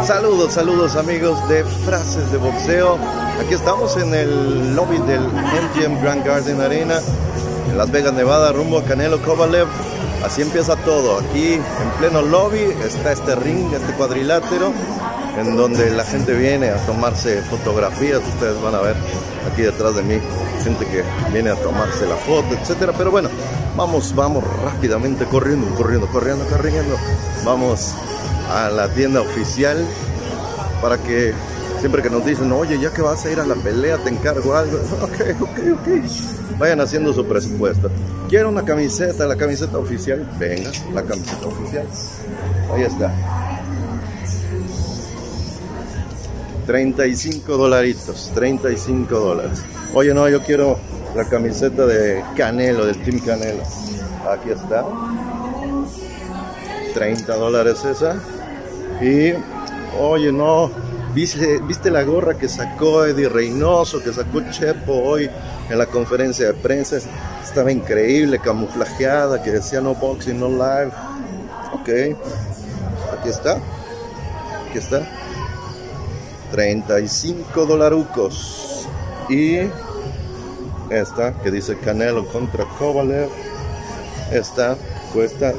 Saludos, saludos amigos de Frases de Boxeo. Aquí estamos en el lobby del MGM Grand Garden Arena en Las Vegas, Nevada, rumbo a Canelo Kovalev. Así empieza todo. Aquí en pleno lobby está este ring, este cuadrilátero, en donde la gente viene a tomarse fotografías. Ustedes van a ver aquí detrás de mí gente que viene a tomarse la foto, etcétera. Pero bueno, vamos rápidamente, corriendo. Vamos a la tienda oficial para que siempre que nos dicen, oye, ya que vas a ir a la pelea, te encargo algo. Ok. Vayan haciendo su presupuesto. Quiero una camiseta, la camiseta oficial. Venga, la camiseta oficial. Ahí está. 35 dolaritos, 35 dólares. Oye, no, yo quiero la camiseta de Canelo, del Team Canelo. Aquí está. 30 dólares esa. Y, oye, no, ¿viste la gorra que sacó Eddie Reynoso, que sacó Chepo hoy en la conferencia de prensa? Estaba increíble, camuflajeada, que decía no boxing, no live. Ok, aquí está. 35 dolarucos. Y esta que dice Canelo contra Kovalev, esta cuesta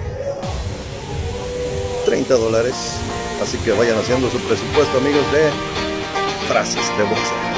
30 dólares. Así que vayan haciendo su presupuesto, amigos de Frases de Boxeo.